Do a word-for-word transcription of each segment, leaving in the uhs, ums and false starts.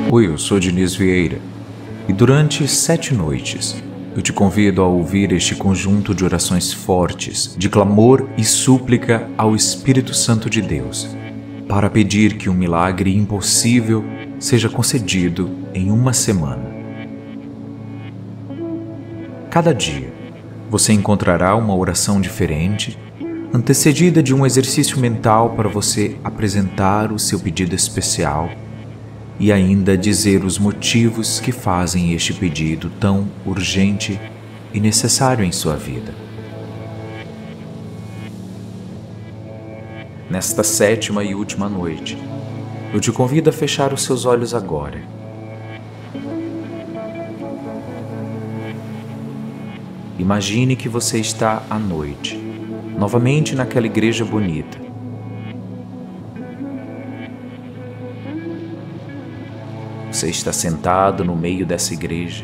Oi, eu sou Diniz Vieira e durante sete noites eu te convido a ouvir este conjunto de orações fortes, de clamor e súplica ao Espírito Santo de Deus, para pedir que um milagre impossível seja concedido em uma semana. Cada dia você encontrará uma oração diferente, antecedida de um exercício mental para você apresentar o seu pedido especial e ainda dizer os motivos que fazem este pedido tão urgente e necessário em sua vida. Nesta sétima e última noite, eu te convido a fechar os seus olhos agora. Imagine que você está à noite, novamente naquela igreja bonita. Você está sentado no meio dessa igreja.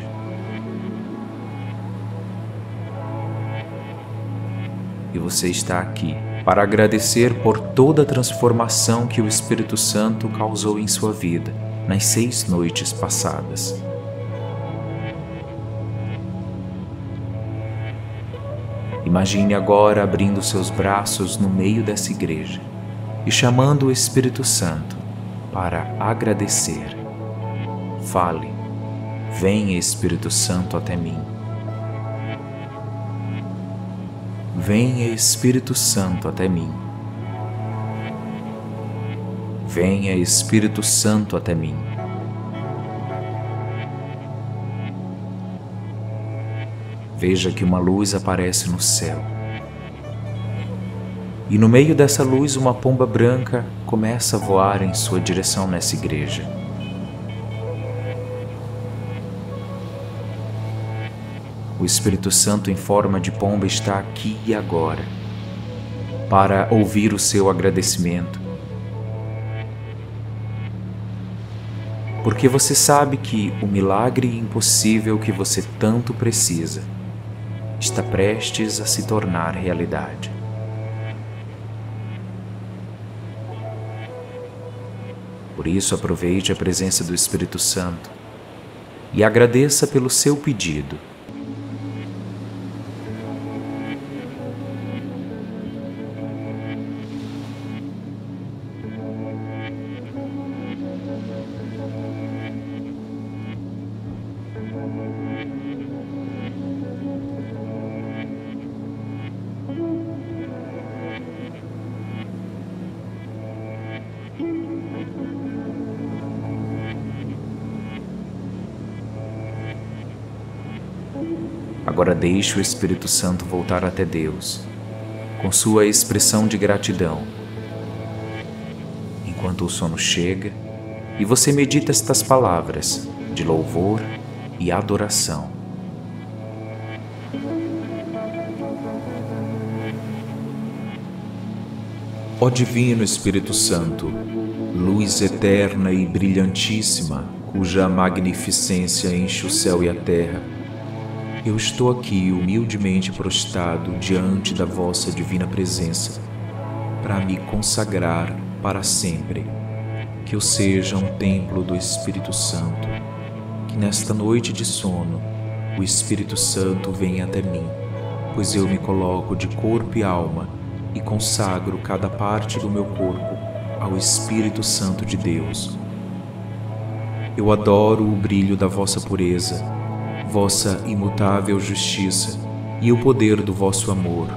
E você está aqui para agradecer por toda a transformação que o Espírito Santo causou em sua vida nas seis noites passadas. Imagine agora abrindo seus braços no meio dessa igreja e chamando o Espírito Santo para agradecer. Fale, venha Espírito Santo até mim. Venha Espírito Santo até mim. Venha Espírito Santo até mim. Veja que uma luz aparece no céu. E no meio dessa luz uma pomba branca começa a voar em sua direção nessa igreja. O Espírito Santo em forma de pomba está aqui e agora para ouvir o seu agradecimento. Porque você sabe que o milagre impossível que você tanto precisa está prestes a se tornar realidade. Por isso, aproveite a presença do Espírito Santo e agradeça pelo seu pedido. Agora deixe o Espírito Santo voltar até Deus, com sua expressão de gratidão. Enquanto o sono chega e você medita estas palavras de louvor e adoração. Ó Divino Espírito Santo, luz eterna e brilhantíssima, cuja magnificência enche o céu e a terra, eu estou aqui humildemente prostrado diante da vossa divina presença, para me consagrar para sempre, que eu seja um templo do Espírito Santo, que nesta noite de sono o Espírito Santo venha até mim, pois eu me coloco de corpo e alma e consagro cada parte do meu corpo ao Espírito Santo de Deus. Eu adoro o brilho da vossa pureza, vossa imutável justiça e o poder do vosso amor.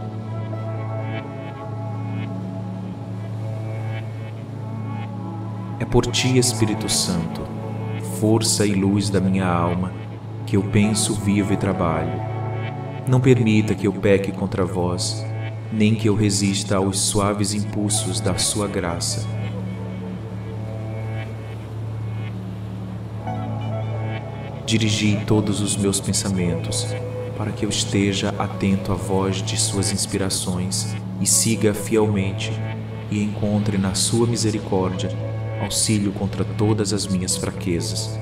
É por ti, Espírito Santo, força e luz da minha alma, que eu penso, vivo e trabalho. Não permita que eu peque contra vós, nem que eu resista aos suaves impulsos da sua graça. Dirigi todos os meus pensamentos, para que eu esteja atento à voz de suas inspirações e siga fielmente, e encontre na sua misericórdia auxílio contra todas as minhas fraquezas.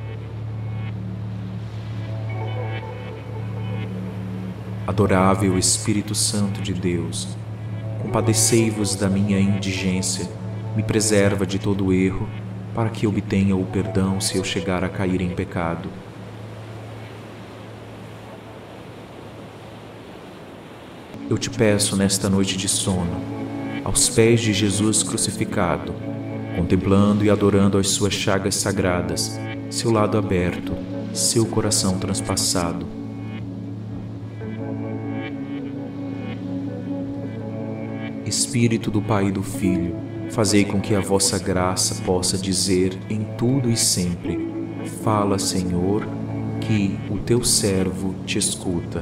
Adorável Espírito Santo de Deus, compadecei-vos da minha indigência, me preserva de todo erro, para que obtenha o perdão se eu chegar a cair em pecado. Eu te peço nesta noite de sono, aos pés de Jesus crucificado, contemplando e adorando as suas chagas sagradas, seu lado aberto, seu coração transpassado. Espírito do Pai e do Filho, fazei com que a vossa graça possa dizer em tudo e sempre: fala, Senhor, que o teu servo te escuta.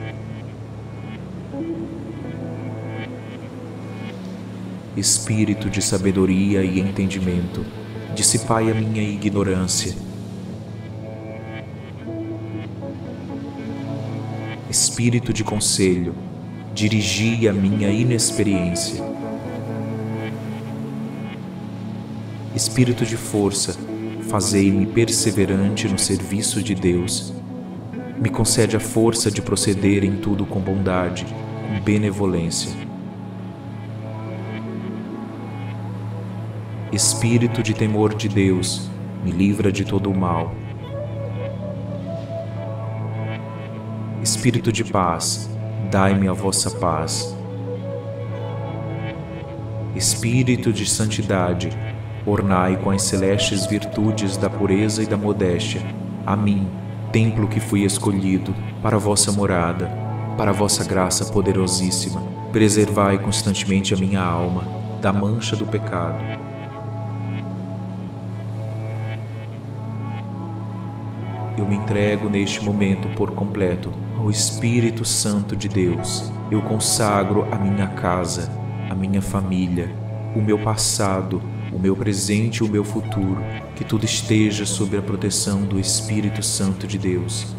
Espírito de sabedoria e entendimento, dissipai a minha ignorância. Espírito de conselho, dirigi a minha inexperiência. Espírito de força, fazei-me perseverante no serviço de Deus. Me concede a força de proceder em tudo com bondade, com benevolência. Espírito de temor de Deus, me livra de todo o mal. Espírito de paz, dai-me a vossa paz. Espírito de santidade, ornai com as celestes virtudes da pureza e da modéstia a mim, templo que fui escolhido para a vossa morada, para a vossa graça poderosíssima. Preservai constantemente a minha alma da mancha do pecado. Eu me entrego neste momento por completo ao Espírito Santo de Deus. Eu consagro a minha casa, a minha família, o meu passado, o meu presente e o meu futuro, que tudo esteja sob a proteção do Espírito Santo de Deus.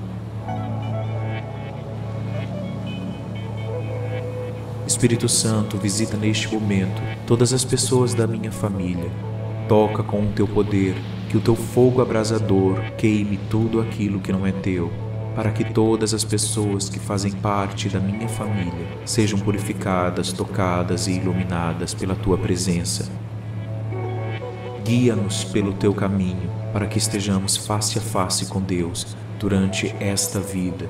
Espírito Santo, visita neste momento todas as pessoas da minha família. Toca com o teu poder, que o teu fogo abrasador queime tudo aquilo que não é teu, para que todas as pessoas que fazem parte da minha família sejam purificadas, tocadas e iluminadas pela tua presença. Guia-nos pelo teu caminho, para que estejamos face a face com Deus durante esta vida.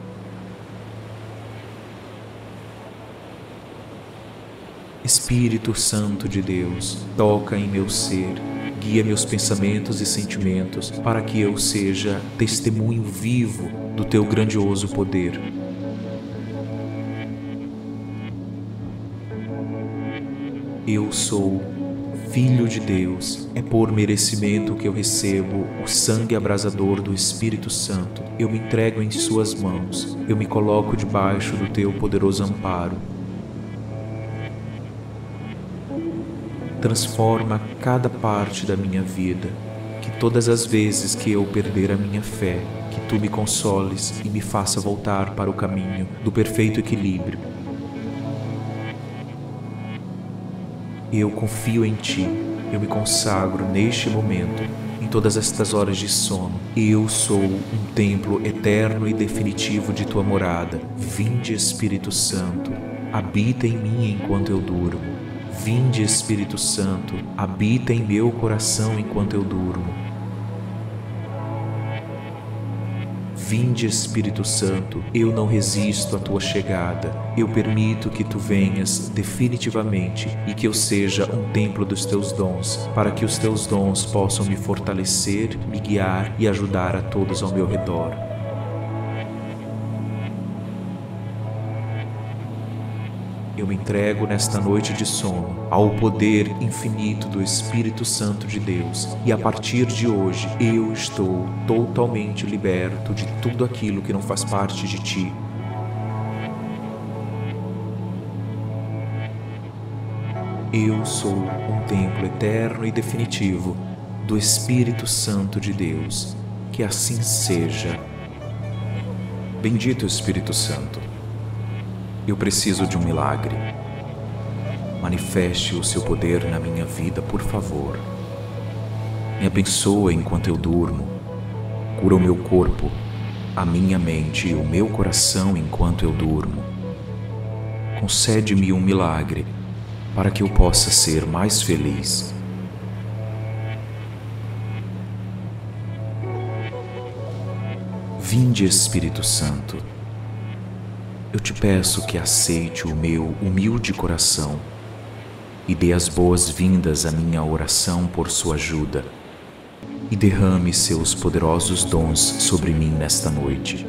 Espírito Santo de Deus, toca em meu ser, guia meus pensamentos e sentimentos, para que eu seja testemunho vivo do teu grandioso poder. Eu sou Filho de Deus, é por merecimento que eu recebo o sangue abrasador do Espírito Santo. Eu me entrego em suas mãos, eu me coloco debaixo do teu poderoso amparo. Transforma cada parte da minha vida, que todas as vezes que eu perder a minha fé, que tu me consoles e me faça voltar para o caminho do perfeito equilíbrio. Eu confio em ti, eu me consagro neste momento, em todas estas horas de sono. Eu sou um templo eterno e definitivo de tua morada. Vinde, Espírito Santo, habita em mim enquanto eu durmo. Vinde, Espírito Santo, habita em meu coração enquanto eu durmo. Vinde, Espírito Santo, eu não resisto à tua chegada. Eu permito que tu venhas definitivamente e que eu seja um templo dos teus dons, para que os teus dons possam me fortalecer, me guiar e ajudar a todos ao meu redor. Eu me entrego nesta noite de sono ao poder infinito do Espírito Santo de Deus, e a partir de hoje eu estou totalmente liberto de tudo aquilo que não faz parte de ti. Eu sou um templo eterno e definitivo do Espírito Santo de Deus. Que assim seja. Bendito Espírito Santo. Eu preciso de um milagre. Manifeste o seu poder na minha vida, por favor. Me abençoa enquanto eu durmo. Cura o meu corpo, a minha mente e o meu coração enquanto eu durmo. Concede-me um milagre para que eu possa ser mais feliz. Vinde, Espírito Santo. Eu te peço que aceite o meu humilde coração e dê as boas-vindas à minha oração por sua ajuda, e derrame seus poderosos dons sobre mim nesta noite.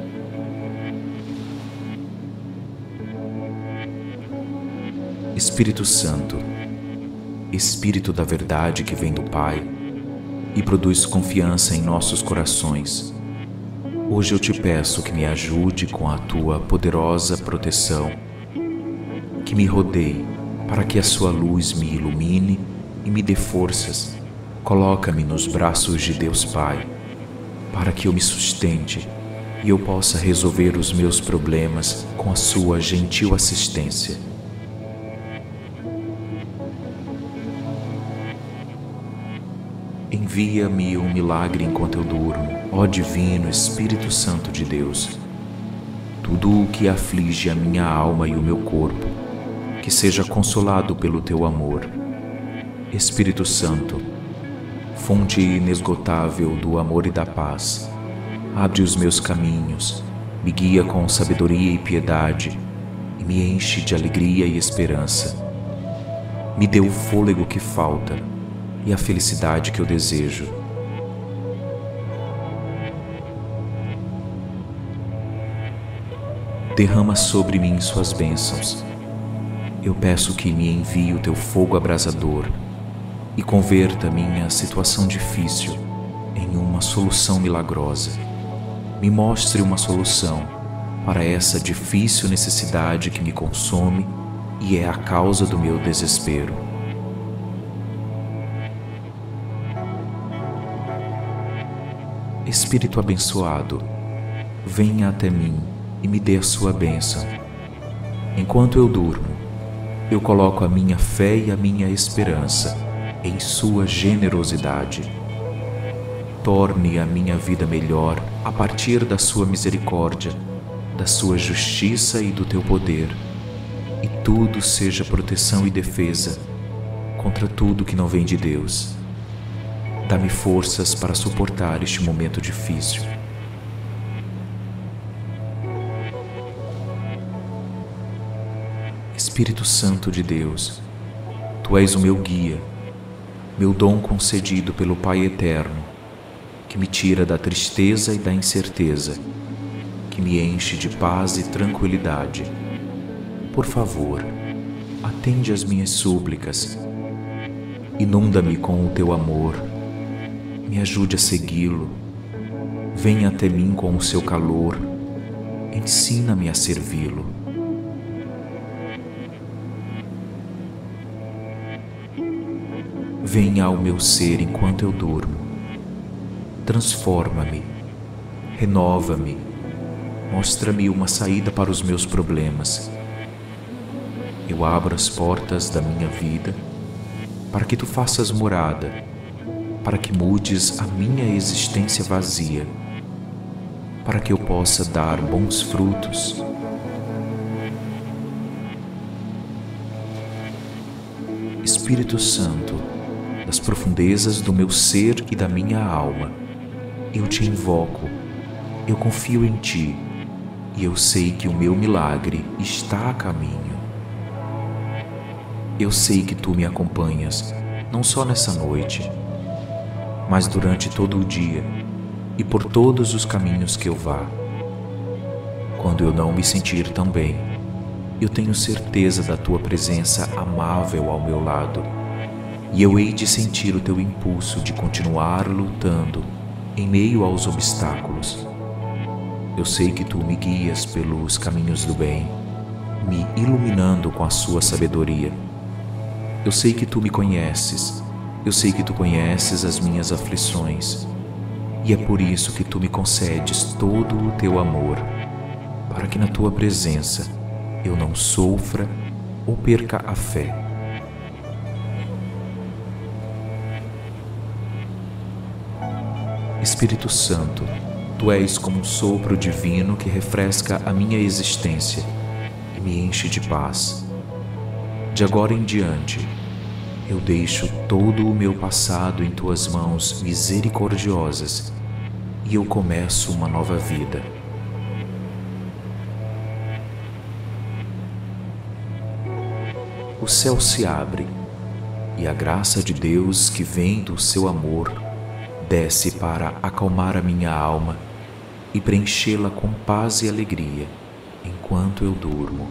Espírito Santo, Espírito da verdade que vem do Pai e produz confiança em nossos corações, hoje eu te peço que me ajude com a tua poderosa proteção, que me rodeie para que a sua luz me ilumine e me dê forças. Coloca-me nos braços de Deus Pai, para que eu me sustente e eu possa resolver os meus problemas com a sua gentil assistência. Envia-me um milagre enquanto eu durmo, ó Divino Espírito Santo de Deus. Tudo o que aflige a minha alma e o meu corpo, que seja consolado pelo teu amor. Espírito Santo, fonte inesgotável do amor e da paz, abre os meus caminhos, me guia com sabedoria e piedade e me enche de alegria e esperança. Me dê o fôlego que falta e a felicidade que eu desejo. Derrama sobre mim suas bênçãos. Eu peço que me envie o teu fogo abrasador e converta minha situação difícil em uma solução milagrosa. Me mostre uma solução para essa difícil necessidade que me consome e é a causa do meu desespero. Espírito abençoado, venha até mim e me dê a sua bênção. Enquanto eu durmo, eu coloco a minha fé e a minha esperança em sua generosidade. Torne a minha vida melhor a partir da sua misericórdia, da sua justiça e do teu poder, e tudo seja proteção e defesa contra tudo que não vem de Deus. Dá-me forças para suportar este momento difícil. Espírito Santo de Deus, Tu és o meu guia, meu dom concedido pelo Pai Eterno, que me tira da tristeza e da incerteza, que me enche de paz e tranquilidade. Por favor, atende às minhas súplicas, inunda-me com o Teu amor, me ajude a segui-lo, venha até mim com o seu calor, ensina-me a servi-lo. Venha ao meu ser enquanto eu durmo, transforma-me, renova-me, mostra-me uma saída para os meus problemas. Eu abro as portas da minha vida para que Tu faças morada, para que mudes a minha existência vazia, para que eu possa dar bons frutos. Espírito Santo, das profundezas do meu ser e da minha alma, eu te invoco, eu confio em Ti e eu sei que o meu milagre está a caminho. Eu sei que Tu me acompanhas, não só nessa noite, mas durante todo o dia e por todos os caminhos que eu vá. Quando eu não me sentir tão bem, eu tenho certeza da Tua presença amável ao meu lado, e eu hei de sentir o Teu impulso de continuar lutando em meio aos obstáculos. Eu sei que Tu me guias pelos caminhos do bem, me iluminando com a Sua sabedoria. Eu sei que Tu me conheces, eu sei que Tu conheces as minhas aflições, e é por isso que Tu me concedes todo o Teu amor, para que na Tua presença eu não sofra ou perca a fé. Espírito Santo, Tu és como um sopro divino que refresca a minha existência e me enche de paz. De agora em diante, eu deixo todo o meu passado em Tuas mãos misericordiosas e eu começo uma nova vida. O céu se abre e a graça de Deus que vem do seu amor desce para acalmar a minha alma e preenchê-la com paz e alegria enquanto eu durmo.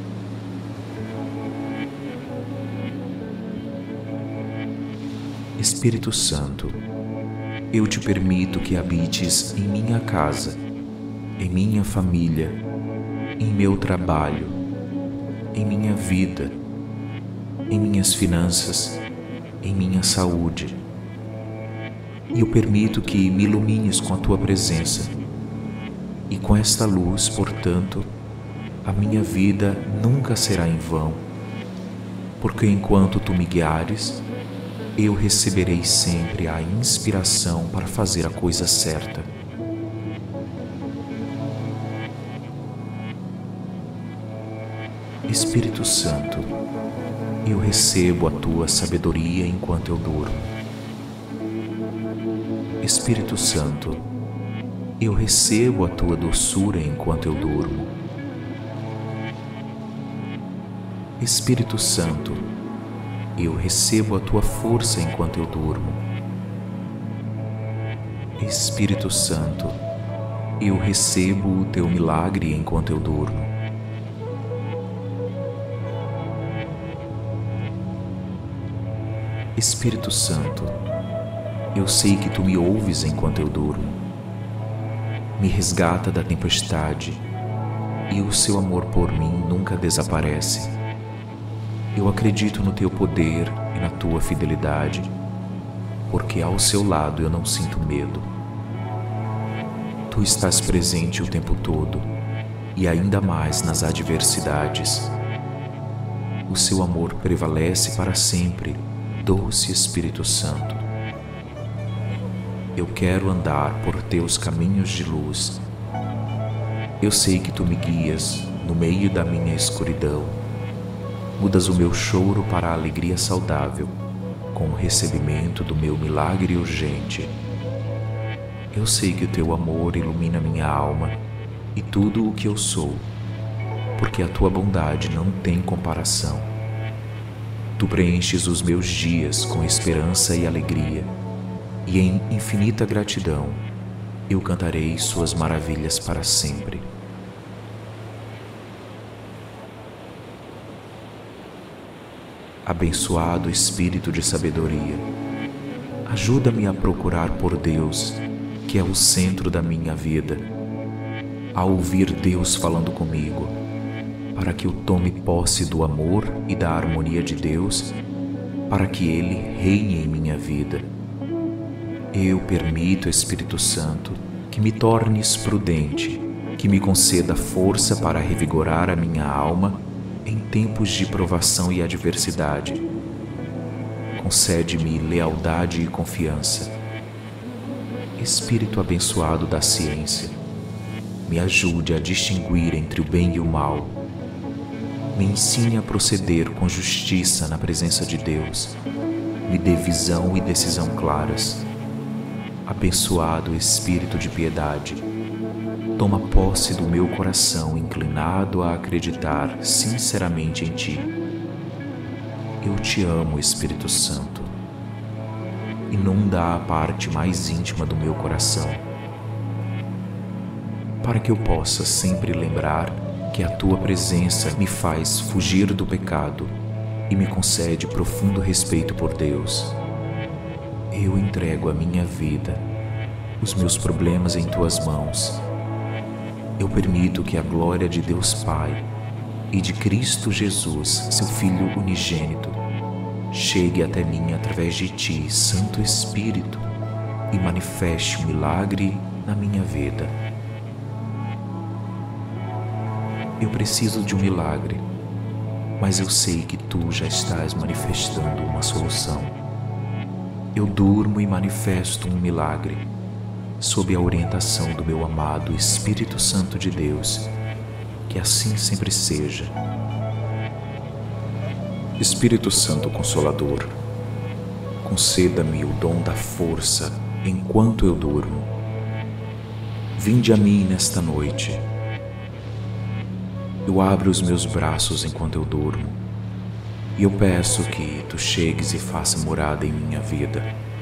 Espírito Santo, eu te permito que habites em minha casa, em minha família, em meu trabalho, em minha vida, em minhas finanças, em minha saúde. E eu permito que me ilumines com a tua presença. E com esta luz, portanto, a minha vida nunca será em vão, porque enquanto tu me guiares, eu receberei sempre a inspiração para fazer a coisa certa. Espírito Santo, eu recebo a tua sabedoria enquanto eu durmo. Espírito Santo, eu recebo a tua doçura enquanto eu durmo. Espírito Santo, eu recebo a tua força enquanto eu durmo. Espírito Santo, eu recebo o teu milagre enquanto eu durmo. Espírito Santo, eu sei que tu me ouves enquanto eu durmo. Me resgata da tempestade e o seu amor por mim nunca desaparece. Eu acredito no teu poder e na tua fidelidade, porque ao seu lado eu não sinto medo. Tu estás presente o tempo todo e ainda mais nas adversidades. O seu amor prevalece para sempre, doce Espírito Santo. Eu quero andar por teus caminhos de luz. Eu sei que tu me guias no meio da minha escuridão. Mudas o meu choro para a alegria saudável, com o recebimento do meu milagre urgente. Eu sei que o teu amor ilumina minha alma e tudo o que eu sou, porque a tua bondade não tem comparação. Tu preenches os meus dias com esperança e alegria, e em infinita gratidão eu cantarei suas maravilhas para sempre. Abençoado Espírito de sabedoria, ajuda-me a procurar por Deus, que é o centro da minha vida, a ouvir Deus falando comigo, para que eu tome posse do amor e da harmonia de Deus, para que Ele reine em minha vida. Eu permito, Espírito Santo, que me tornes prudente, que me conceda força para revigorar a minha alma em tempos de provação e adversidade. Concede-me lealdade e confiança. Espírito abençoado da ciência, me ajude a distinguir entre o bem e o mal. Me ensine a proceder com justiça na presença de Deus. Me dê visão e decisão claras. Abençoado Espírito de piedade, toma posse do meu coração inclinado a acreditar sinceramente em Ti. Eu te amo, Espírito Santo. Inunda a parte mais íntima do meu coração, para que eu possa sempre lembrar que a Tua presença me faz fugir do pecado e me concede profundo respeito por Deus. Eu entrego a minha vida, os meus problemas em Tuas mãos. Eu permito que a glória de Deus Pai e de Cristo Jesus, seu Filho unigênito, chegue até mim através de Ti, Santo Espírito, e manifeste o milagre na minha vida. Eu preciso de um milagre, mas eu sei que Tu já estás manifestando uma solução. Eu durmo e manifesto um milagre, sob a orientação do meu amado Espírito Santo de Deus. Que assim sempre seja. Espírito Santo Consolador, conceda-me o dom da força enquanto eu durmo. vinde a mim nesta noite. Eu abro os meus braços enquanto eu durmo, e eu peço que tu chegues e faça morada em minha vida.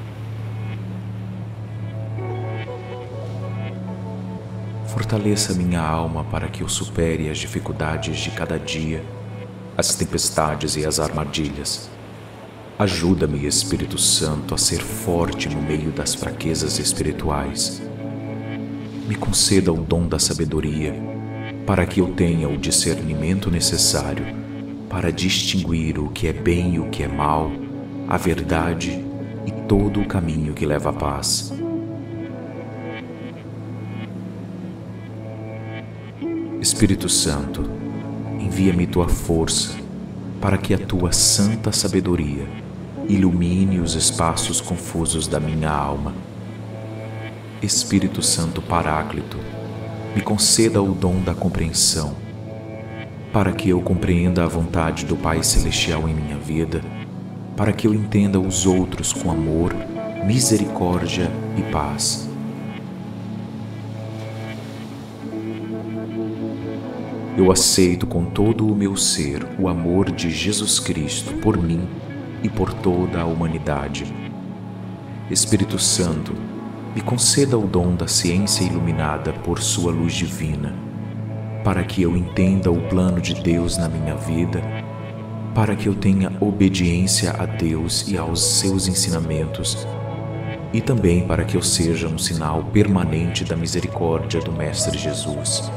Fortaleça minha alma para que eu supere as dificuldades de cada dia, as tempestades e as armadilhas. Ajuda-me, Espírito Santo, a ser forte no meio das fraquezas espirituais. Me conceda o dom da sabedoria, para que eu tenha o discernimento necessário para distinguir o que é bem e o que é mal, a verdade e todo o caminho que leva à paz. Espírito Santo, envia-me tua força para que a tua santa sabedoria ilumine os espaços confusos da minha alma. Espírito Santo Paráclito, me conceda o dom da compreensão, para que eu compreenda a vontade do Pai Celestial em minha vida, para que eu entenda os outros com amor, misericórdia e paz. Eu aceito com todo o meu ser o amor de Jesus Cristo por mim e por toda a humanidade. Espírito Santo, me conceda o dom da ciência iluminada por sua luz divina, para que eu entenda o plano de Deus na minha vida, para que eu tenha obediência a Deus e aos seus ensinamentos, e também para que eu seja um sinal permanente da misericórdia do Mestre Jesus.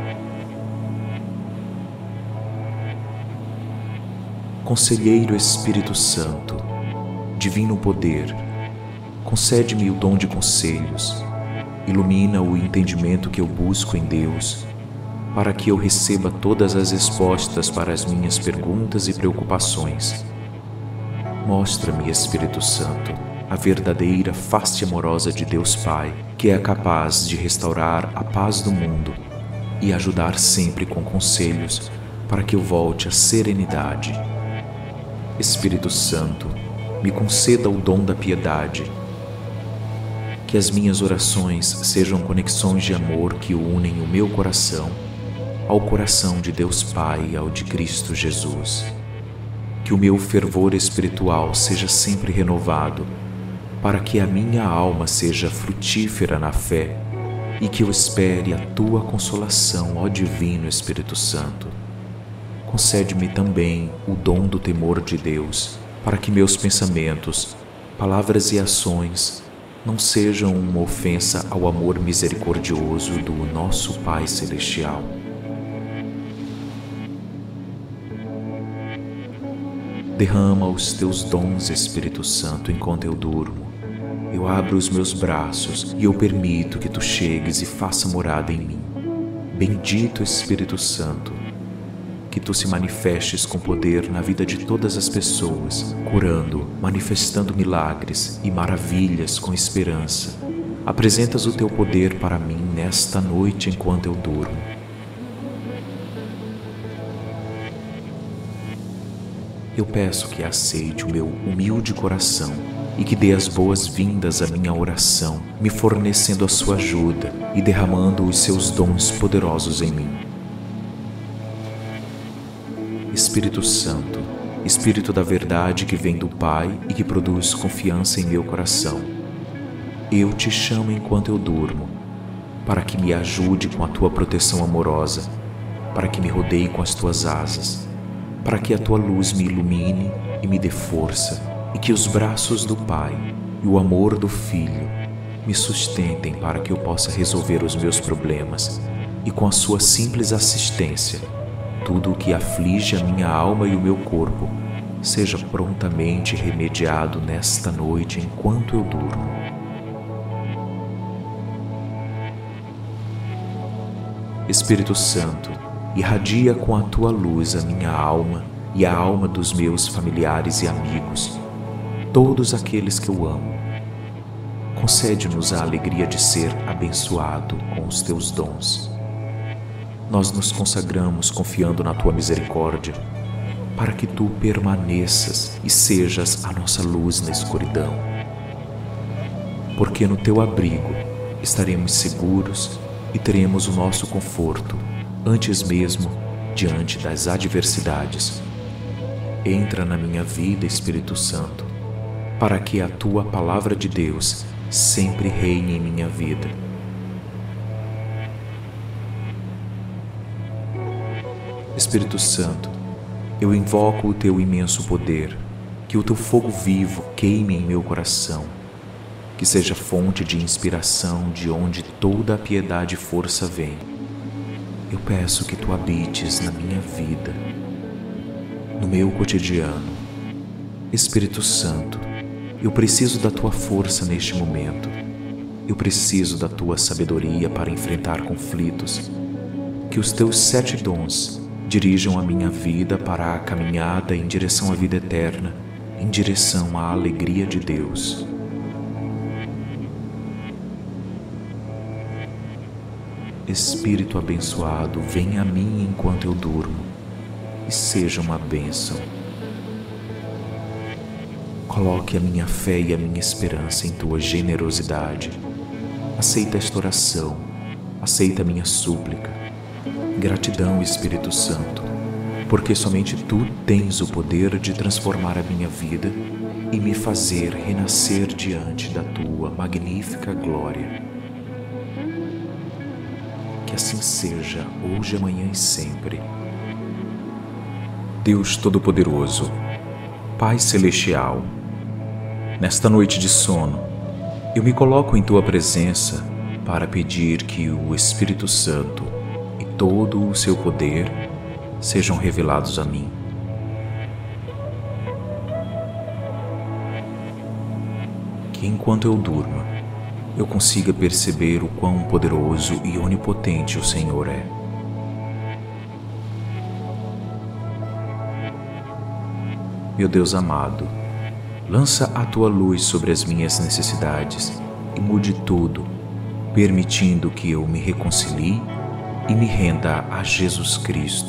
Conselheiro Espírito Santo, divino poder, concede-me o dom de conselhos, ilumina o entendimento que eu busco em Deus, para que eu receba todas as respostas para as minhas perguntas e preocupações. Mostra-me, Espírito Santo, a verdadeira face amorosa de Deus Pai, que é capaz de restaurar a paz do mundo e ajudar sempre com conselhos para que eu volte à serenidade. Espírito Santo, me conceda o dom da piedade, que as minhas orações sejam conexões de amor que unem o meu coração ao coração de Deus Pai e ao de Cristo Jesus. Que o meu fervor espiritual seja sempre renovado, para que a minha alma seja frutífera na fé e que eu espere a tua consolação, ó Divino Espírito Santo. Concede-me também o dom do temor de Deus, para que meus pensamentos, palavras e ações não sejam uma ofensa ao amor misericordioso do nosso Pai Celestial. Derrama os teus dons, Espírito Santo, enquanto eu durmo. Eu abro os meus braços e eu permito que tu chegues e faça morada em mim. Bendito Espírito Santo, que tu se manifestes com poder na vida de todas as pessoas, curando, manifestando milagres e maravilhas com esperança. Apresentas o teu poder para mim nesta noite enquanto eu durmo. Eu peço que aceite o meu humilde coração e que dê as boas-vindas à minha oração, me fornecendo a sua ajuda e derramando os seus dons poderosos em mim. Espírito Santo, Espírito da verdade que vem do Pai e que produz confiança em meu coração, eu te chamo enquanto eu durmo, para que me ajude com a tua proteção amorosa, para que me rodeie com as tuas asas, para que a tua luz me ilumine e me dê força, e que os braços do Pai e o amor do Filho me sustentem para que eu possa resolver os meus problemas e, com a sua simples assistência, tudo o que aflige a minha alma e o meu corpo seja prontamente remediado nesta noite enquanto eu durmo. Espírito Santo, irradia com a tua luz a minha alma e a alma dos meus familiares e amigos, todos aqueles que eu amo. Concede-nos a alegria de ser abençoado com os teus dons. Nós nos consagramos confiando na tua misericórdia, para que tu permaneças e sejas a nossa luz na escuridão. Porque no teu abrigo estaremos seguros e teremos o nosso conforto antes mesmo diante das adversidades. Entra na minha vida, Espírito Santo, para que a Tua Palavra de Deus sempre reine em minha vida. Espírito Santo, eu invoco o Teu imenso poder, que o Teu fogo vivo queime em meu coração, que seja fonte de inspiração de onde toda a piedade e força vem. Eu peço que Tu habites na minha vida, no meu cotidiano. Espírito Santo, eu preciso da Tua força neste momento. Eu preciso da Tua sabedoria para enfrentar conflitos. Que os Teus sete dons dirijam a minha vida para a caminhada em direção à vida eterna, em direção à alegria de Deus. Espírito abençoado, venha a mim enquanto eu durmo e seja uma bênção. Coloque a minha fé e a minha esperança em Tua generosidade. Aceita esta oração, aceita a minha súplica. Gratidão, Espírito Santo, porque somente Tu tens o poder de transformar a minha vida e me fazer renascer diante da Tua magnífica glória. Que assim seja, hoje, amanhã e sempre. Deus Todo-Poderoso, Pai Celestial, nesta noite de sono, eu me coloco em Tua presença para pedir que o Espírito Santo e todo o Seu poder sejam revelados a mim. Que enquanto eu durma, eu consiga perceber o quão poderoso e onipotente o Senhor é. Meu Deus amado, lança a Tua luz sobre as minhas necessidades e mude tudo, permitindo que eu me reconcilie e me renda a Jesus Cristo.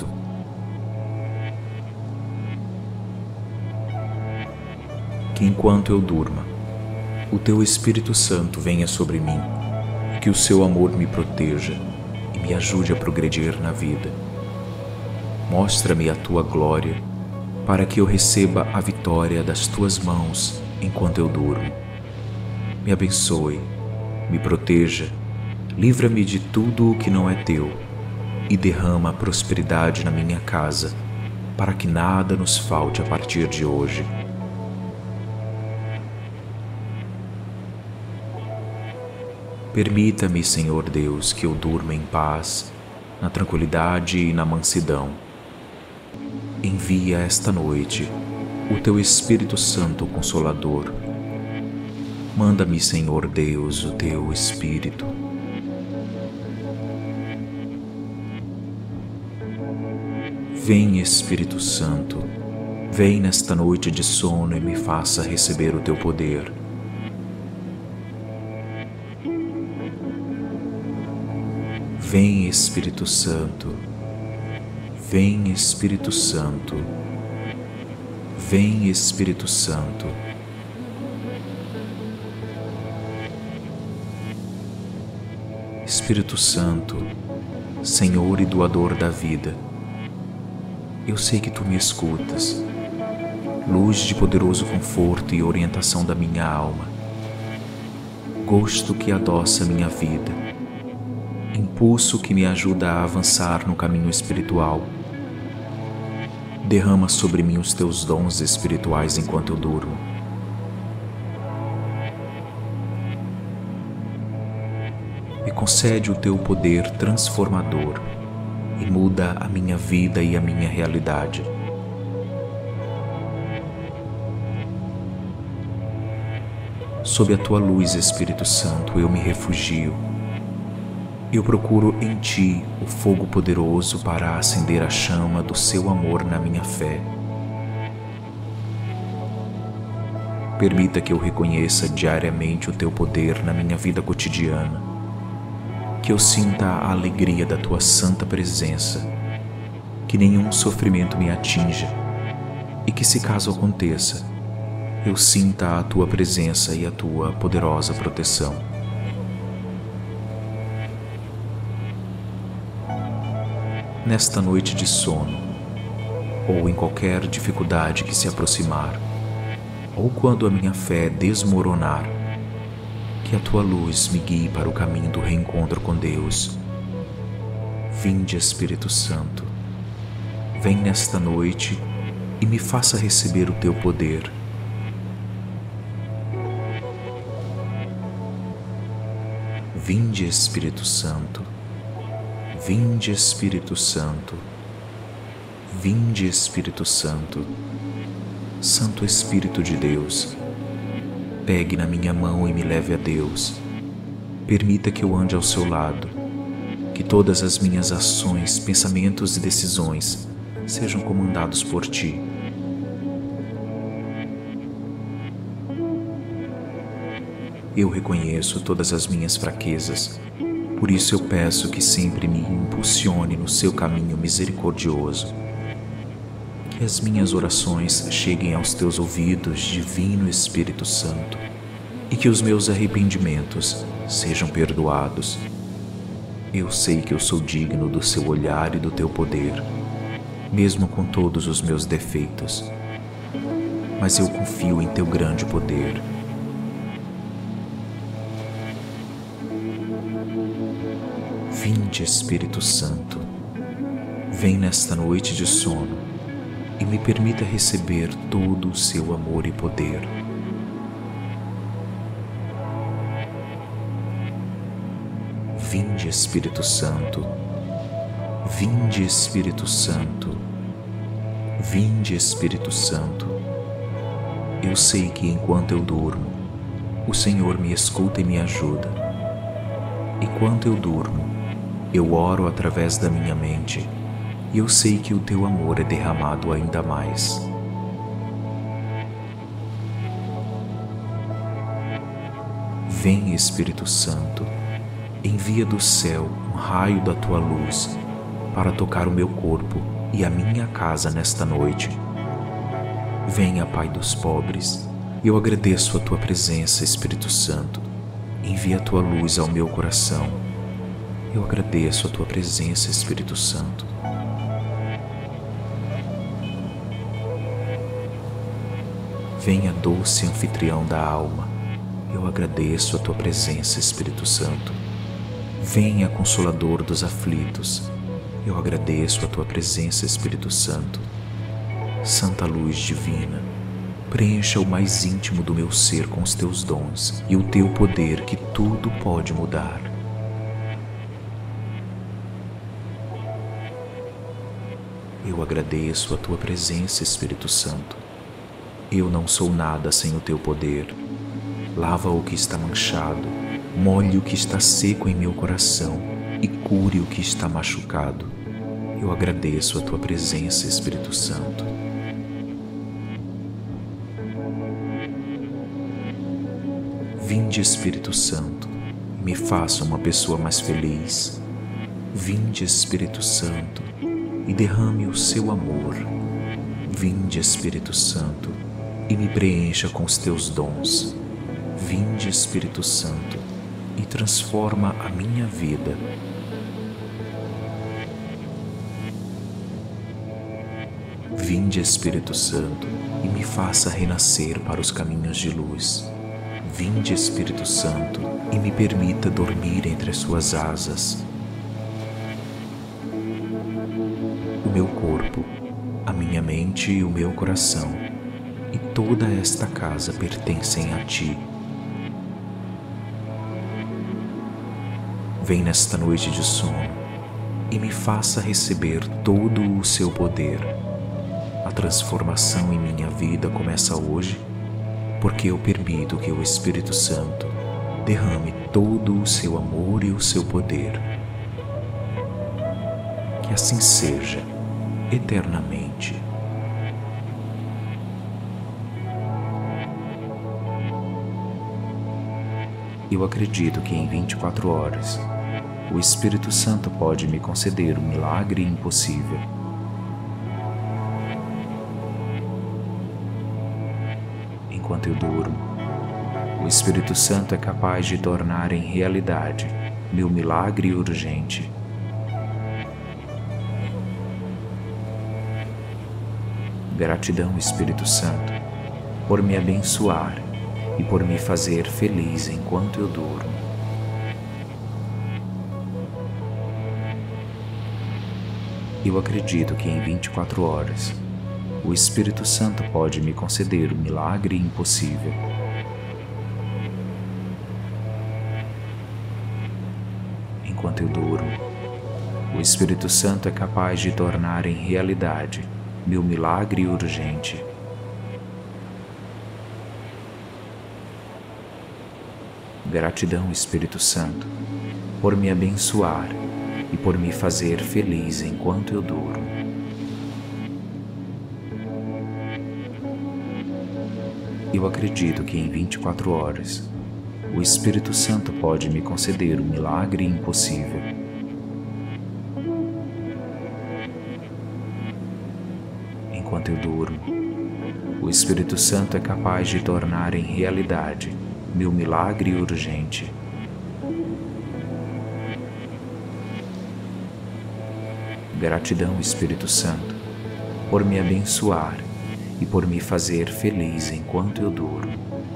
Que enquanto eu durma, o Teu Espírito Santo venha sobre mim, que o Seu amor me proteja e me ajude a progredir na vida. Mostra-me a Tua glória, para que eu receba a vitória das Tuas mãos enquanto eu durmo. Me abençoe, me proteja, livra-me de tudo o que não é Teu e derrama prosperidade na minha casa, para que nada nos falte a partir de hoje. Permita-me, Senhor Deus, que eu durma em paz, na tranquilidade e na mansidão. Envia esta noite o Teu Espírito Santo Consolador. Manda-me, Senhor Deus, o Teu Espírito. Vem, Espírito Santo, vem nesta noite de sono e me faça receber o Teu poder. Vem, Espírito Santo, vem, Espírito Santo, vem, Espírito Santo. Espírito Santo, Senhor e doador da vida, eu sei que Tu me escutas, luz de poderoso conforto e orientação da minha alma, gosto que adoça minha vida, impulso que me ajuda a avançar no caminho espiritual. Derrama sobre mim os Teus dons espirituais enquanto eu durmo. Me concede o Teu poder transformador e muda a minha vida e a minha realidade. Sob a Tua luz, Espírito Santo, eu me refugio. Eu procuro em Ti o fogo poderoso para acender a chama do Seu amor na minha fé. Permita que eu reconheça diariamente o Teu poder na minha vida cotidiana, que eu sinta a alegria da Tua santa presença, que nenhum sofrimento me atinja e que, se caso aconteça, eu sinta a Tua presença e a Tua poderosa proteção. nesta noite de sono, ou em qualquer dificuldade que se aproximar, ou quando a minha fé desmoronar, que a tua luz me guie para o caminho do reencontro com Deus. Vinde, Espírito Santo, vem nesta noite e me faça receber o teu poder. Vinde, Espírito Santo, vinde, Espírito Santo, vinde, Espírito Santo, Santo Espírito de Deus, pegue na minha mão e me leve a Deus. Permita que eu ande ao seu lado, que todas as minhas ações, pensamentos e decisões sejam comandados por Ti. Eu reconheço todas as minhas fraquezas, por isso eu peço que sempre me impulsione no seu caminho misericordioso. Que as minhas orações cheguem aos teus ouvidos, Divino Espírito Santo, e que os meus arrependimentos sejam perdoados. Eu sei que eu sou digno do seu olhar e do teu poder, mesmo com todos os meus defeitos, mas eu confio em teu grande poder. Vinde, Espírito Santo, vem nesta noite de sono e me permita receber todo o seu amor e poder. Vinde, Espírito Santo, vinde, Espírito Santo, vinde, Espírito Santo. Eu sei que enquanto eu durmo, o Senhor me escuta e me ajuda. Enquanto eu durmo, eu oro através da minha mente e eu sei que o teu amor é derramado ainda mais. Vem, Espírito Santo, envia do céu um raio da tua luz para tocar o meu corpo e a minha casa nesta noite. Venha, Pai dos pobres, eu agradeço a tua presença, Espírito Santo. Envia a tua luz ao meu coração. Eu agradeço a tua presença, Espírito Santo. Venha, doce anfitrião da alma, eu agradeço a tua presença, Espírito Santo. Venha, consolador dos aflitos, eu agradeço a tua presença, Espírito Santo. Santa luz divina, preencha o mais íntimo do meu ser com os teus dons e o teu poder que tudo pode mudar. Eu agradeço a tua presença, Espírito Santo. Eu não sou nada sem o teu poder. Lava o que está manchado, molhe o que está seco em meu coração e cure o que está machucado. Eu agradeço a tua presença, Espírito Santo. Vinde, Espírito Santo, me faça uma pessoa mais feliz. Vinde, Espírito Santo, e derrame o seu amor. Vinde, Espírito Santo, e me preencha com os teus dons. Vinde, Espírito Santo, e transforma a minha vida. Vinde, Espírito Santo, e me faça renascer para os caminhos de luz. Vinde, Espírito Santo, e me permita dormir entre as suas asas. O meu corpo, a minha mente e o meu coração, e toda esta casa pertencem a Ti. Vem nesta noite de sono e me faça receber todo o seu poder. A transformação em minha vida começa hoje, porque eu permito que o Espírito Santo derrame todo o seu amor e o seu poder. Que assim seja, eternamente. Eu acredito que em vinte e quatro horas, o Espírito Santo pode me conceder um milagre impossível. Enquanto eu durmo, o Espírito Santo é capaz de tornar em realidade meu milagre urgente. Gratidão, Espírito Santo, por me abençoar e por me fazer feliz enquanto eu durmo. Eu acredito que em vinte e quatro horas, o Espírito Santo pode me conceder o milagre impossível. Enquanto eu durmo, o Espírito Santo é capaz de tornar em realidade meu milagre urgente. Gratidão, Espírito Santo, por me abençoar e por me fazer feliz enquanto eu durmo. Eu acredito que em vinte e quatro horas, o Espírito Santo pode me conceder o milagre impossível. Enquanto eu durmo, o Espírito Santo é capaz de tornar em realidade meu milagre urgente. Gratidão, Espírito Santo, por me abençoar e por me fazer feliz enquanto eu durmo.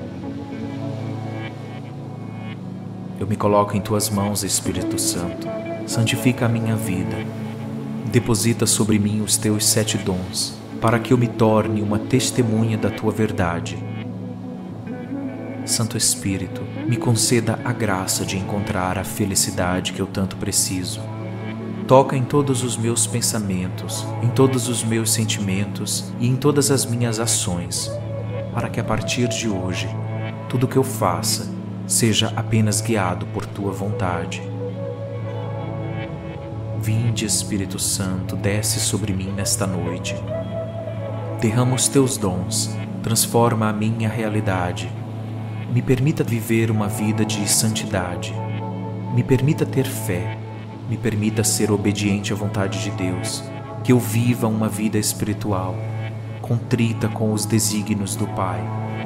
Eu me coloco em Tuas mãos, Espírito Santo. Santifica a minha vida. Deposita sobre mim os Teus sete dons, para que eu me torne uma testemunha da Tua verdade. Santo Espírito, me conceda a graça de encontrar a felicidade que eu tanto preciso. Toca em todos os meus pensamentos, em todos os meus sentimentos e em todas as minhas ações, para que a partir de hoje, tudo que eu faça seja apenas guiado por Tua vontade. Vinde, Espírito Santo, desce sobre mim nesta noite. Derrama os Teus dons, transforma a minha realidade. Me permita viver uma vida de santidade. Me permita ter fé. Me permita ser obediente à vontade de Deus. Que eu viva uma vida espiritual, contrita com os desígnios do Pai.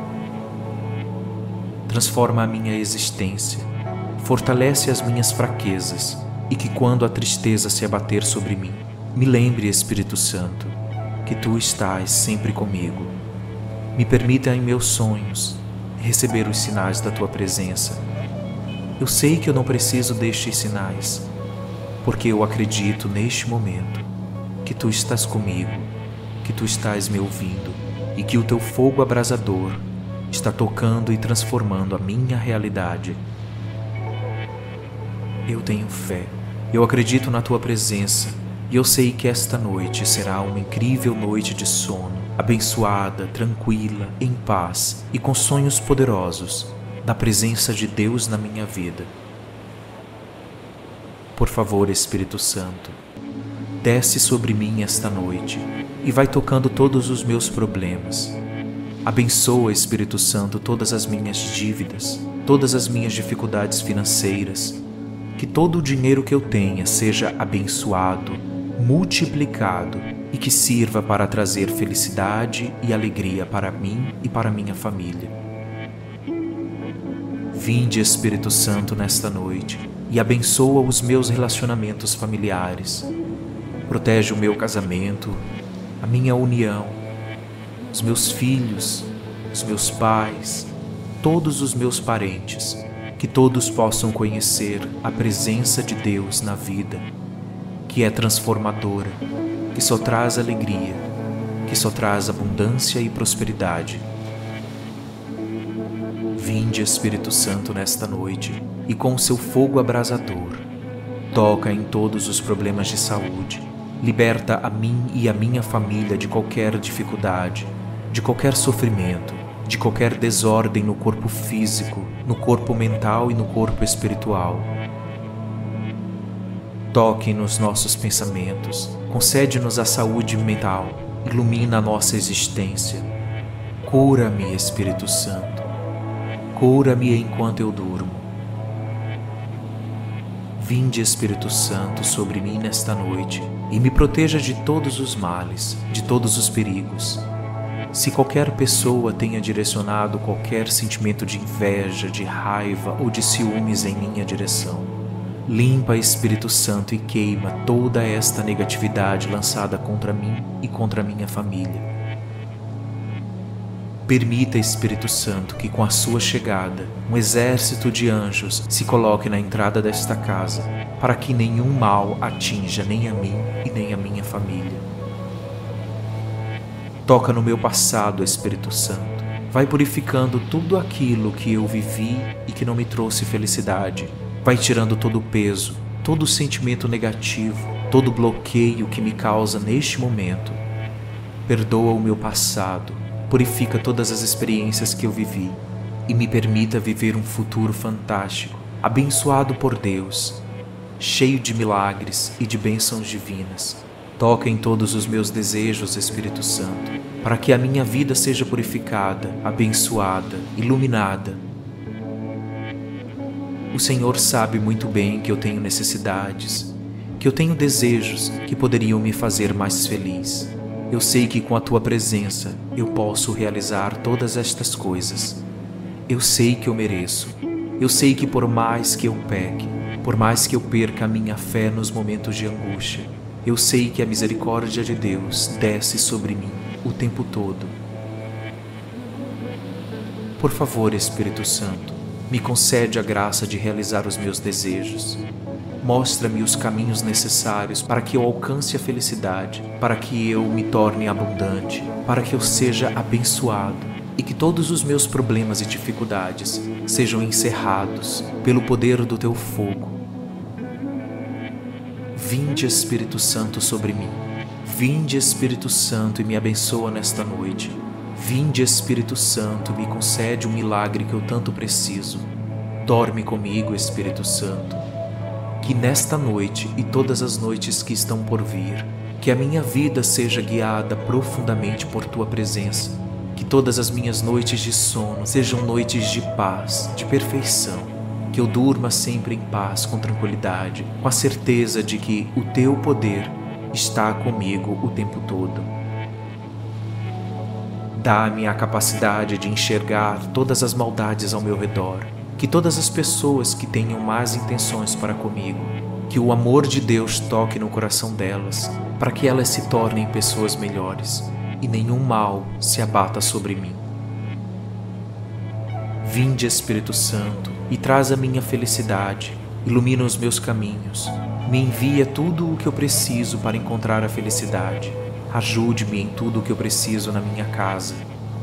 Transforma a minha existência, fortalece as minhas fraquezas e que quando a tristeza se abater sobre mim, me lembre, Espírito Santo, que Tu estás sempre comigo. Me permita em meus sonhos receber os sinais da Tua presença. Eu sei que eu não preciso destes sinais, porque eu acredito neste momento que Tu estás comigo, que Tu estás me ouvindo e que o Teu fogo abrasador está tocando e transformando a minha realidade. Eu tenho fé, eu acredito na Tua presença e eu sei que esta noite será uma incrível noite de sono, abençoada, tranquila, em paz e com sonhos poderosos, na presença de Deus na minha vida. Por favor, Espírito Santo, desce sobre mim esta noite e vai tocando todos os meus problemas. Abençoa, Espírito Santo, todas as minhas dívidas, todas as minhas dificuldades financeiras. Que todo o dinheiro que eu tenha seja abençoado, multiplicado e que sirva para trazer felicidade e alegria para mim e para minha família. Vinde, Espírito Santo, nesta noite e abençoa os meus relacionamentos familiares. Protege o meu casamento, a minha união, os meus filhos, os meus pais, todos os meus parentes, que todos possam conhecer a presença de Deus na vida, que é transformadora, que só traz alegria, que só traz abundância e prosperidade. Vinde, Espírito Santo, nesta noite e com o seu fogo abrasador, toca em todos os problemas de saúde, liberta a mim e a minha família de qualquer dificuldade, de qualquer sofrimento, de qualquer desordem no corpo físico, no corpo mental e no corpo espiritual. Toque nos nossos pensamentos, concede-nos a saúde mental, ilumina a nossa existência. Cura-me, Espírito Santo, cura-me enquanto eu durmo. Vinde, Espírito Santo, sobre mim nesta noite e me proteja de todos os males, de todos os perigos. Se qualquer pessoa tenha direcionado qualquer sentimento de inveja, de raiva ou de ciúmes em minha direção, limpa, Espírito Santo, e queima toda esta negatividade lançada contra mim e contra minha família. Permita, Espírito Santo, que com a sua chegada, um exército de anjos se coloque na entrada desta casa, para que nenhum mal atinja nem a mim e nem a minha família. Toca no meu passado, Espírito Santo. Vai purificando tudo aquilo que eu vivi e que não me trouxe felicidade. Vai tirando todo o peso, todo o sentimento negativo, todo o bloqueio que me causa neste momento. Perdoa o meu passado, purifica todas as experiências que eu vivi e me permita viver um futuro fantástico, abençoado por Deus, cheio de milagres e de bênçãos divinas. Toca em todos os meus desejos, Espírito Santo, para que a minha vida seja purificada, abençoada, iluminada. O Senhor sabe muito bem que eu tenho necessidades, que eu tenho desejos que poderiam me fazer mais feliz. Eu sei que com a Tua presença eu posso realizar todas estas coisas. Eu sei que eu mereço. Eu sei que por mais que eu peque, por mais que eu perca a minha fé nos momentos de angústia, eu sei que a misericórdia de Deus desce sobre mim o tempo todo. Por favor, Espírito Santo, me concede a graça de realizar os meus desejos. Mostra-me os caminhos necessários para que eu alcance a felicidade, para que eu me torne abundante, para que eu seja abençoado e que todos os meus problemas e dificuldades sejam encerrados pelo poder do Teu fogo. Vinde, Espírito Santo, sobre mim. Vinde, Espírito Santo, e me abençoa nesta noite. Vinde, Espírito Santo, e me concede o milagre que eu tanto preciso. Dorme comigo, Espírito Santo. Que nesta noite e todas as noites que estão por vir, que a minha vida seja guiada profundamente por Tua presença. Que todas as minhas noites de sono sejam noites de paz, de perfeição. Que eu durma sempre em paz, com tranquilidade, com a certeza de que o Teu poder está comigo o tempo todo. Dá-me a capacidade de enxergar todas as maldades ao meu redor, que todas as pessoas que tenham más intenções para comigo, que o amor de Deus toque no coração delas, para que elas se tornem pessoas melhores e nenhum mal se abata sobre mim. Vinde, Espírito Santo, e traz a minha felicidade, ilumina os meus caminhos, me envia tudo o que eu preciso para encontrar a felicidade, ajude-me em tudo o que eu preciso na minha casa.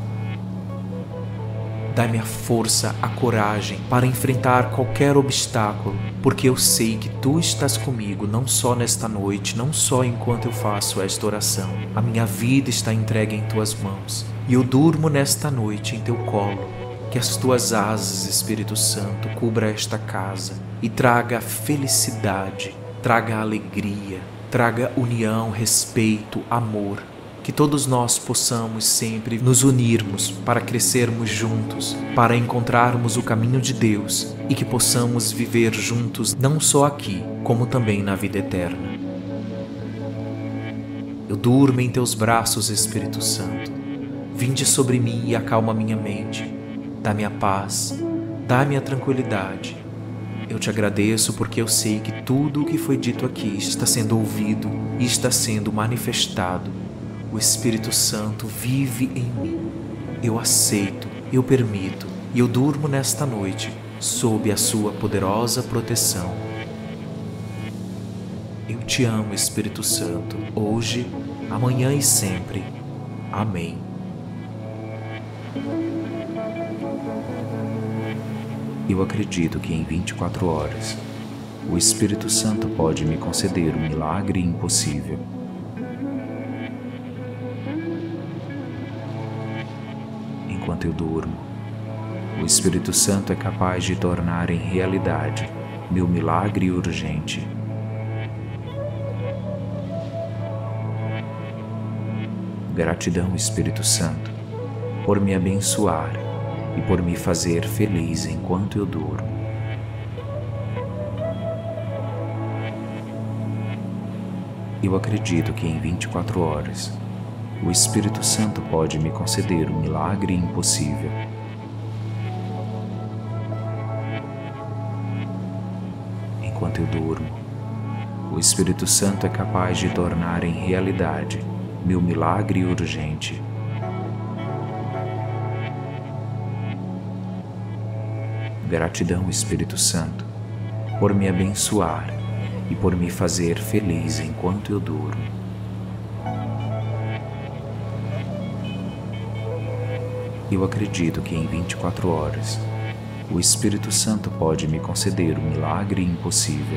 Dá-me a força, a coragem para enfrentar qualquer obstáculo, porque eu sei que Tu estás comigo não só nesta noite, não só enquanto eu faço esta oração. A minha vida está entregue em Tuas mãos e eu durmo nesta noite em Teu colo. Que as Tuas asas, Espírito Santo, cubra esta casa e traga felicidade, traga alegria, traga união, respeito, amor. Que todos nós possamos sempre nos unirmos para crescermos juntos, para encontrarmos o caminho de Deus e que possamos viver juntos não só aqui, como também na vida eterna. Eu durmo em Teus braços, Espírito Santo. Vinde sobre mim e acalma minha mente. Dá-me a paz, dá-me a tranquilidade. Eu Te agradeço porque eu sei que tudo o que foi dito aqui está sendo ouvido e está sendo manifestado. O Espírito Santo vive em mim. Eu aceito, eu permito e eu durmo nesta noite sob a Sua poderosa proteção. Eu Te amo, Espírito Santo, hoje, amanhã e sempre. Amém. Eu acredito que em vinte e quatro horas, o Espírito Santo pode me conceder um milagre impossível. Enquanto eu durmo, o Espírito Santo é capaz de tornar em realidade meu milagre urgente. Gratidão, Espírito Santo, por me abençoar e por me fazer feliz enquanto eu durmo. Eu acredito que em vinte e quatro horas, o Espírito Santo pode me conceder um milagre impossível. Enquanto eu durmo, o Espírito Santo é capaz de tornar em realidade meu milagre urgente. Gratidão, Espírito Santo, por me abençoar e por me fazer feliz enquanto eu durmo. Eu acredito que em vinte e quatro horas o Espírito Santo pode me conceder um milagre impossível.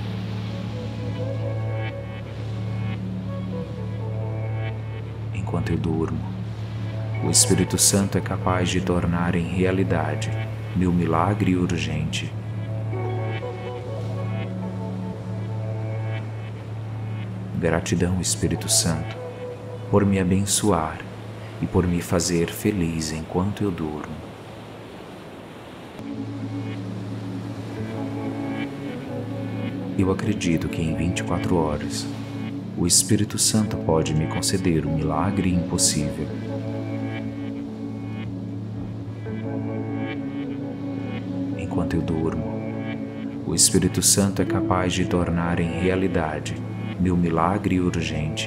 Enquanto eu durmo, o Espírito Santo é capaz de tornar em realidade meu milagre urgente. Gratidão, Espírito Santo, por me abençoar e por me fazer feliz enquanto eu durmo. Eu acredito que em vinte e quatro horas o Espírito Santo pode me conceder um milagre impossível. Enquanto eu durmo, o Espírito Santo é capaz de tornar em realidade meu milagre urgente.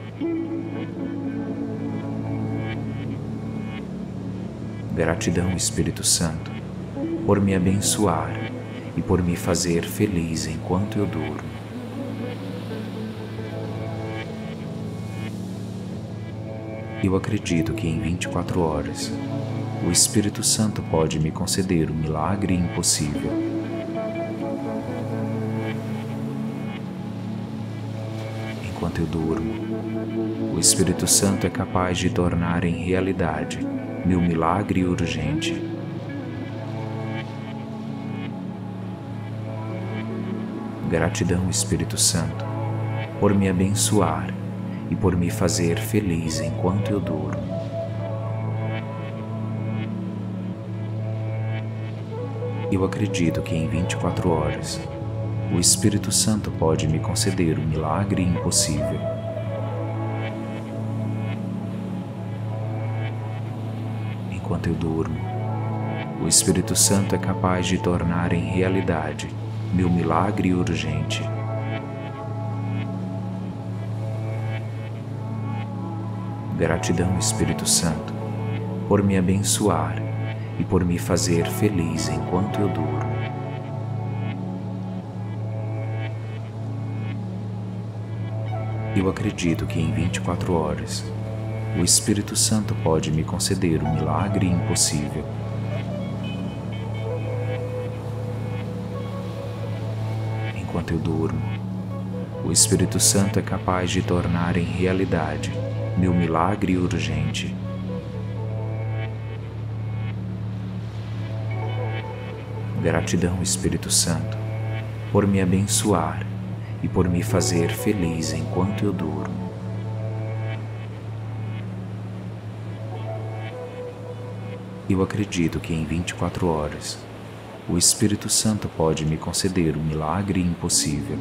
Gratidão, Espírito Santo, por me abençoar e por me fazer feliz enquanto eu durmo. Eu acredito que em vinte e quatro horas o Espírito Santo pode me conceder um milagre impossível. Enquanto eu durmo, o Espírito Santo é capaz de tornar em realidade meu milagre urgente. Gratidão, Espírito Santo, por me abençoar e por me fazer feliz enquanto eu durmo. Eu acredito que em vinte e quatro horas o Espírito Santo pode me conceder um milagre impossível. Enquanto eu durmo, o Espírito Santo é capaz de tornar em realidade meu milagre urgente. Gratidão, Espírito Santo, por me abençoar e por me fazer feliz enquanto eu durmo. Eu acredito que em vinte e quatro horas o Espírito Santo pode me conceder um milagre impossível. Enquanto eu durmo, o Espírito Santo é capaz de tornar em realidade meu milagre urgente. Gratidão, Espírito Santo, por me abençoar e por me fazer feliz enquanto eu durmo. Eu acredito que em vinte e quatro horas o Espírito Santo pode me conceder um milagre impossível.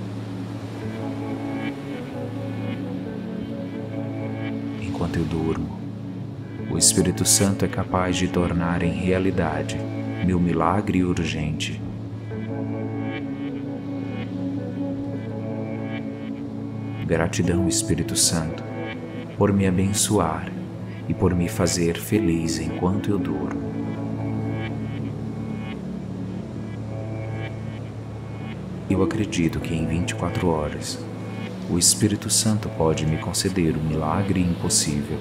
Enquanto eu durmo, o Espírito Santo é capaz de tornar em realidade meu milagre urgente. Gratidão, Espírito Santo, por me abençoar e por me fazer feliz enquanto eu durmo. Eu acredito que em vinte e quatro horas o Espírito Santo pode me conceder um milagre impossível.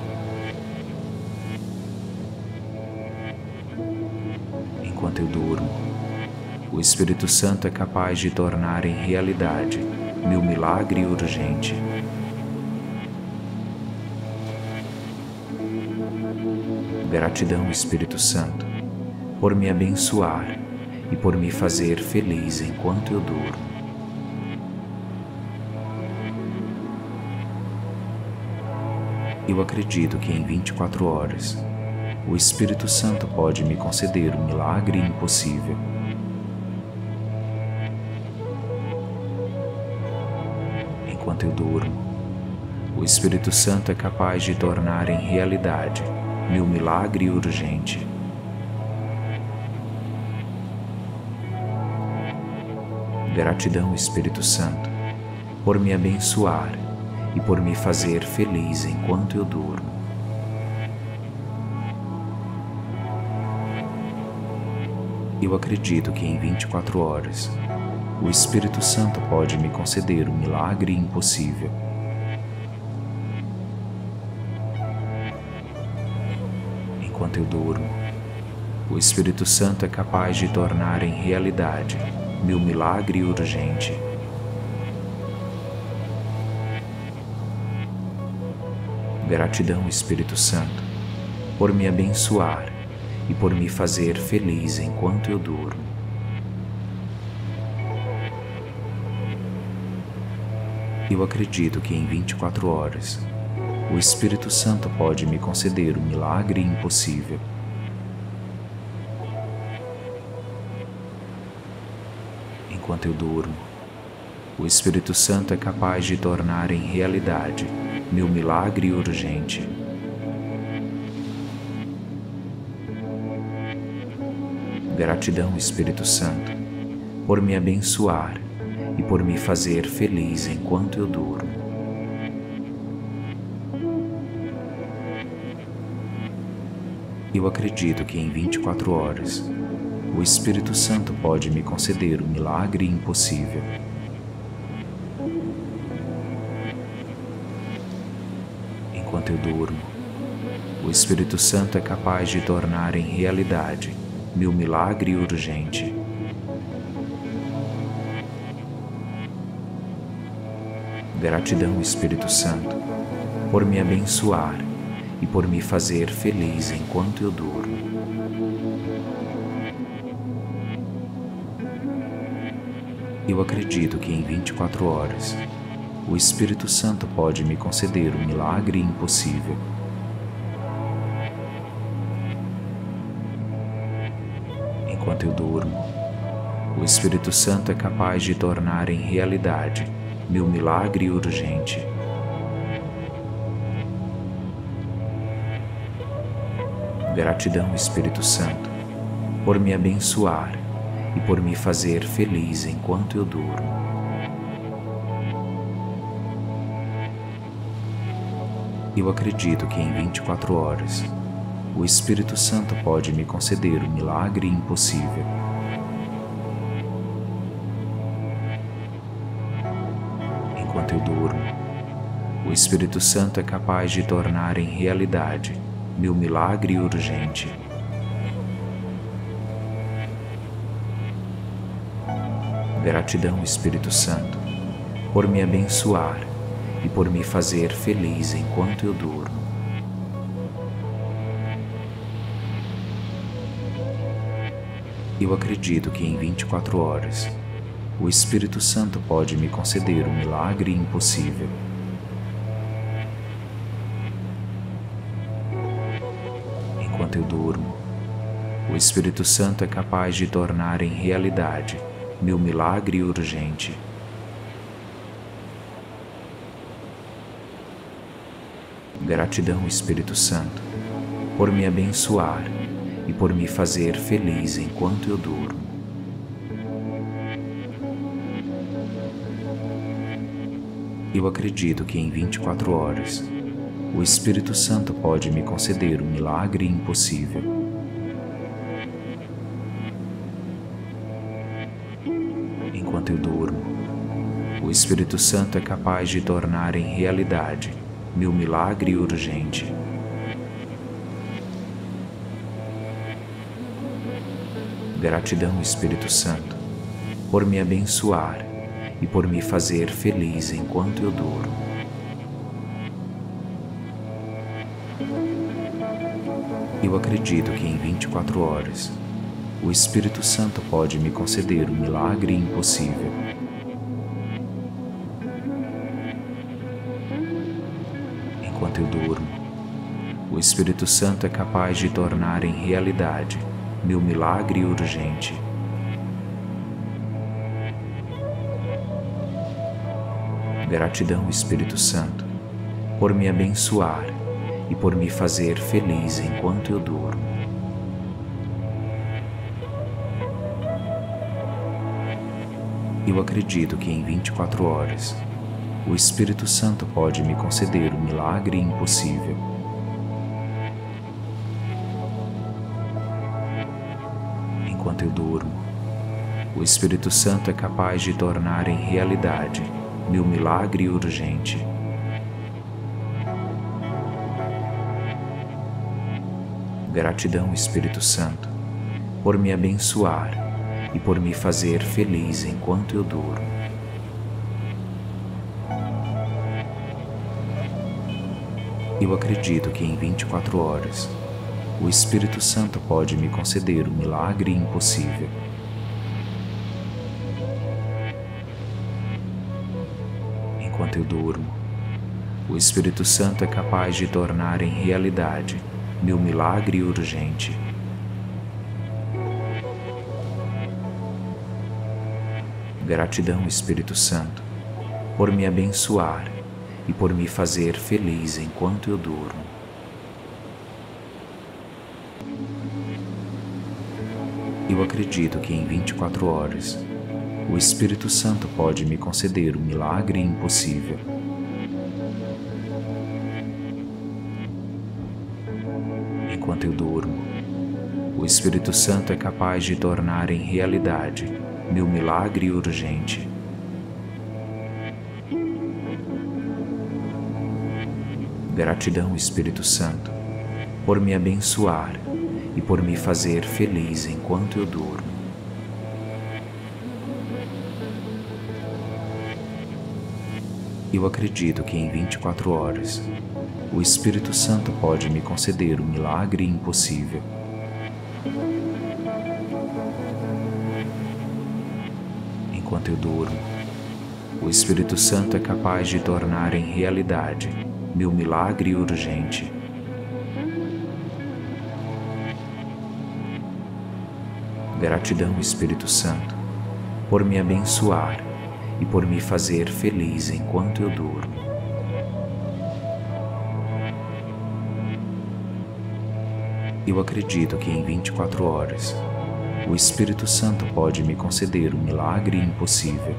Enquanto eu durmo, o Espírito Santo é capaz de tornar em realidade meu milagre urgente. Gratidão, Espírito Santo, por me abençoar e por me fazer feliz enquanto eu durmo. Eu acredito que em vinte e quatro horas o Espírito Santo pode me conceder um milagre impossível. Enquanto eu durmo, o Espírito Santo é capaz de tornar em realidade meu milagre urgente. Gratidão, Espírito Santo, por me abençoar e por me fazer feliz enquanto eu durmo. Eu acredito que em vinte e quatro horas o Espírito Santo pode me conceder um milagre impossível. Enquanto eu durmo, o Espírito Santo é capaz de tornar em realidade meu milagre urgente. Gratidão, Espírito Santo, por me abençoar e por me fazer feliz enquanto eu durmo. Eu acredito que em vinte e quatro horas o Espírito Santo pode me conceder um milagre impossível. Enquanto eu durmo, o Espírito Santo é capaz de tornar em realidade meu milagre urgente. Gratidão, Espírito Santo, por me abençoar e por me fazer feliz enquanto eu durmo. Eu acredito que em vinte e quatro horas o Espírito Santo pode me conceder um milagre impossível. Enquanto eu durmo, o Espírito Santo é capaz de tornar em realidade meu milagre urgente. Gratidão, Espírito Santo, por me abençoar e por me fazer feliz enquanto eu durmo. Eu acredito que em vinte e quatro horas o Espírito Santo pode me conceder um milagre impossível. Enquanto eu durmo, o Espírito Santo é capaz de tornar em realidade meu milagre urgente. Gratidão, Espírito Santo, por me abençoar e por me fazer feliz enquanto eu durmo. Eu acredito que em vinte e quatro horas o Espírito Santo pode me conceder um milagre impossível. Enquanto eu durmo, o Espírito Santo é capaz de tornar em realidade meu milagre urgente. Gratidão, Espírito Santo, por me abençoar e por me fazer feliz enquanto eu durmo. Eu acredito que em vinte e quatro horas o Espírito Santo pode me conceder um milagre impossível. Enquanto eu durmo, o Espírito Santo é capaz de tornar em realidade meu milagre urgente. Gratidão, Espírito Santo, por me abençoar e por me fazer feliz enquanto eu durmo. Eu acredito que em vinte e quatro horas o Espírito Santo pode me conceder um milagre impossível. Enquanto eu durmo, o Espírito Santo é capaz de tornar em realidade meu milagre urgente. Gratidão, Espírito Santo, por me abençoar e por me fazer feliz enquanto eu durmo. Eu acredito que em vinte e quatro horas o Espírito Santo pode me conceder um milagre impossível. Enquanto eu durmo, o Espírito Santo é capaz de tornar em realidade meu milagre urgente. Gratidão, Espírito Santo, por me abençoar e por me fazer feliz enquanto eu durmo. Eu acredito que em vinte e quatro horas o Espírito Santo pode me conceder um milagre impossível. Enquanto Enquanto eu durmo, o Espírito Santo é capaz de tornar em realidade meu milagre urgente. Gratidão, Espírito Santo, por me abençoar e por me fazer feliz enquanto eu durmo. Eu acredito que em vinte e quatro horas, o Espírito Santo pode me conceder um milagre impossível. Enquanto eu durmo, o Espírito Santo é capaz de tornar em realidade meu milagre urgente. Gratidão, Espírito Santo, por me abençoar e por me fazer feliz enquanto eu durmo. Eu acredito que em vinte e quatro horas, o Espírito Santo pode me conceder um milagre impossível. Enquanto eu durmo, o Espírito Santo é capaz de tornar em realidade meu milagre urgente. Gratidão, Espírito Santo, por me abençoar e por me fazer feliz enquanto eu durmo. Eu acredito que em vinte e quatro horas, o Espírito Santo pode me conceder um milagre impossível. Enquanto eu durmo, o Espírito Santo é capaz de tornar em realidade meu milagre urgente. Gratidão, Espírito Santo, por me abençoar e por me fazer feliz enquanto eu durmo. Eu acredito que em vinte e quatro horas, o Espírito Santo pode me conceder um milagre impossível.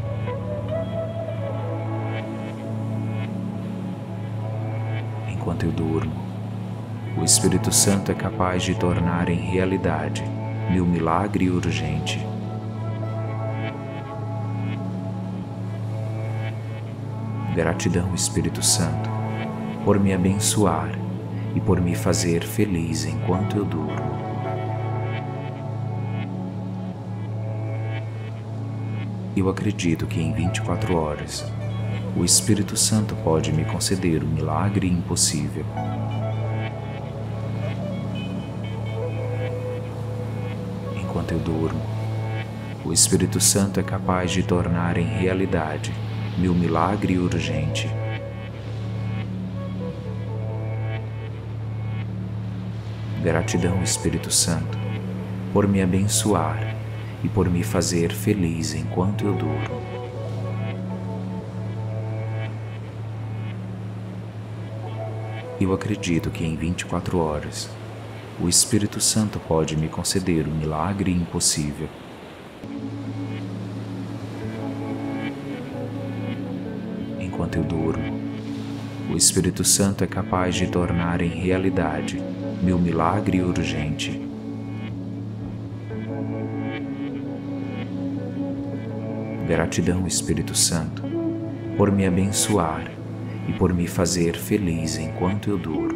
Enquanto eu durmo, o Espírito Santo é capaz de tornar em realidade meu milagre urgente. Gratidão, Espírito Santo, por me abençoar e por me fazer feliz enquanto eu durmo. Eu acredito que em vinte e quatro horas, o Espírito Santo pode me conceder um milagre impossível. Enquanto eu durmo, o Espírito Santo é capaz de tornar em realidade meu milagre urgente. Gratidão, Espírito Santo, por me abençoar e por me fazer feliz enquanto eu durmo. Eu acredito que em vinte e quatro horas, o Espírito Santo pode me conceder um milagre impossível. Enquanto eu durmo, o Espírito Santo é capaz de tornar em realidade meu milagre urgente. Gratidão, Espírito Santo, por me abençoar e por me fazer feliz enquanto eu durmo.